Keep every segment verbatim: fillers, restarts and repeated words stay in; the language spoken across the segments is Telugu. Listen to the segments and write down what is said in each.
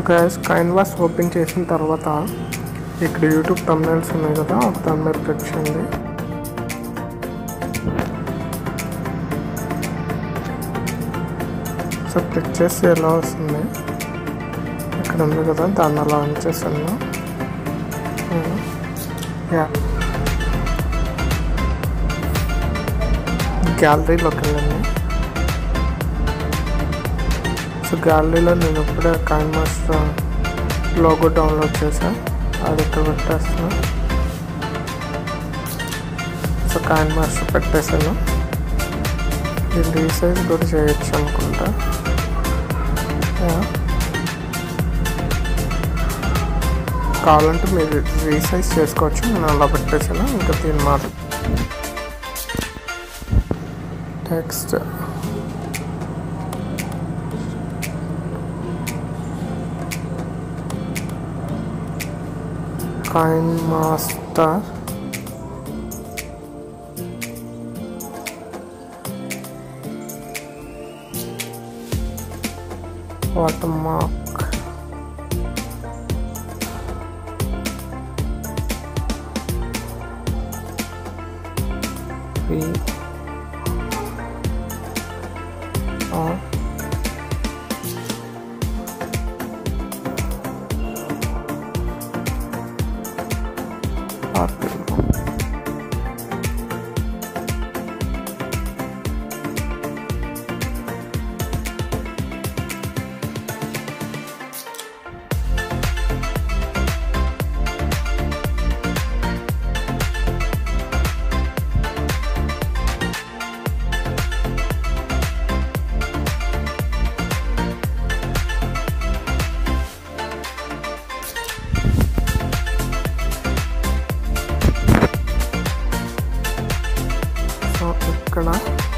గైస్ కైన్వాస్ ఓపెన్ చేసిన తర్వాత ఇక్కడ యూట్యూబ్ థంబ్నెయిల్స్ ఉన్నాయి కదా, ఒక దాని మీద క్లిక్ చేయండి. సో క్లిక్ చేసి ఎలా వస్తుంది, ఇక్కడ ఉంది కదా, దాన్ని అలా ఆన్ చేసాను. గ్యాలరీలోకి వెళ్ళండి. సో గ్యాలరీలో నేను ఇప్పుడే కైన్వాస్ లోగో డౌన్లోడ్ చేశాను, అది ఇక్కడ పెట్టేస్తాను. సో కైన్వాస్ పెట్టేసాను. ఇది రీసైజ్ కూడా చేయొచ్చు అనుకుంటా. కావాలంటే మీరు రీసైజ్ చేసుకోవచ్చు, నేను అలా పెట్టేసాను. ఇంకా దీని మాట text KineMaster watermark we are happy. ఇక్కడ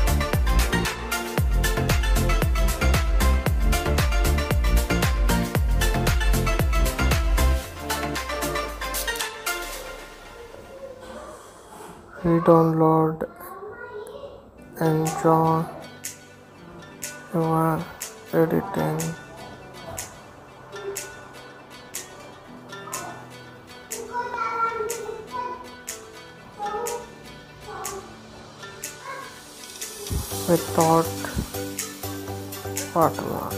re-download, enjoy your editing. Without watermark.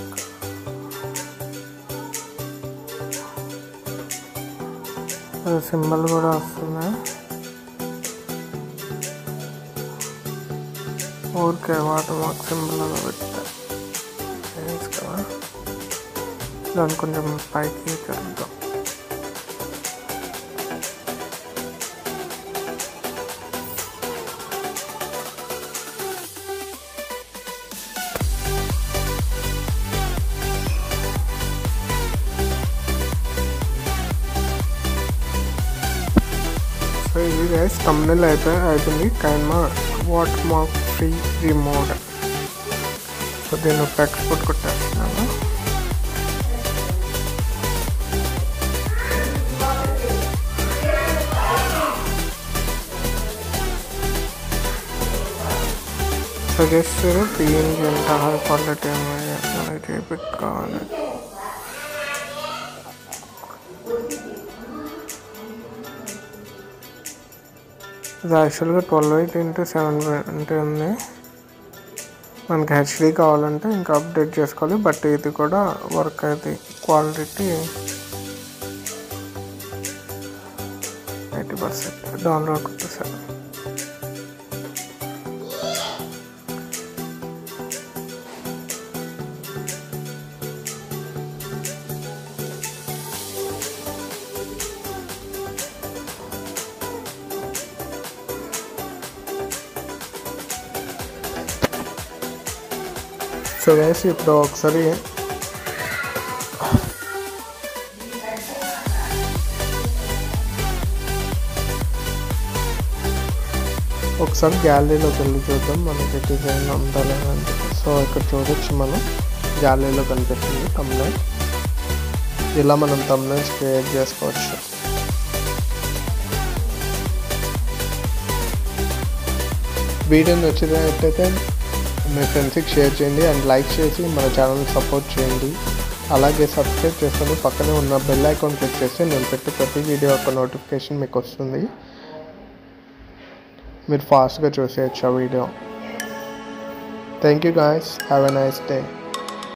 Symbol కూడా వస్తుంది. ఊరికే వాటర్మార్క్ సింబల్ అలా పెట్టా కదా, దాన్ని కొంచెం పైకి చేద్దాం. సో ఇది గైస్ థంబ్నెయిల్ అయిపోయి అయిపోయింది. Canva watermark free remote. So దీన్ని ఒక ఎక్స్పోర్ట్ కొట్టేస్తున్నాను. సజెస్ట్ పిఎన్జీ ఎంత హై క్వాలిటీ మనకి ఏపిక్ కావాలి. ఇది యాక్చువల్గా ట్వెల్వ్ ఎయిట్ ఇంటూ సెవెన్ అంటే ఉంది. మనకి హెచ్డీ కావాలంటే ఇంకా అప్డేట్ చేసుకోవాలి, బట్ ఇది కూడా వర్క్ అయితే క్వాలిటీ ఎయిటీ పర్సెంట్ డౌన్లోడ్ కొట్టేసాను. సో గైస్ ఇప్పుడు ఒకసారి ఒకసారి గ్యాలరీలోకి వెళ్ళి చూద్దాం మనకి డిజైన్ ఉండాలి అంటే. సో ఇక్కడ చూడొచ్చు, మనం గ్యాలరీలో కనిపిస్తుంది థంబ్నెయిల్. ఇలా మనం థంబ్నెయిల్స్ క్రియేట్ చేసుకోవచ్చు. వీడియో నచ్చినట్లయితే మీ ఫ్రెండ్స్కి షేర్ చేయండి అండ్ లైక్ చేసి మన ఛానల్ని సపోర్ట్ చేయండి. అలాగే సబ్స్క్రైబ్ చేసుకొని పక్కనే ఉన్న బెల్ ఐకాన్ క్లిక్ చేస్తే నేను పెట్టే ప్రతి వీడియో యొక్క నోటిఫికేషన్ మీకు వస్తుంది. మీరు ఫాస్ట్గా చూసేయచ్చు ఆ వీడియో. Thank you guys, have a nice day.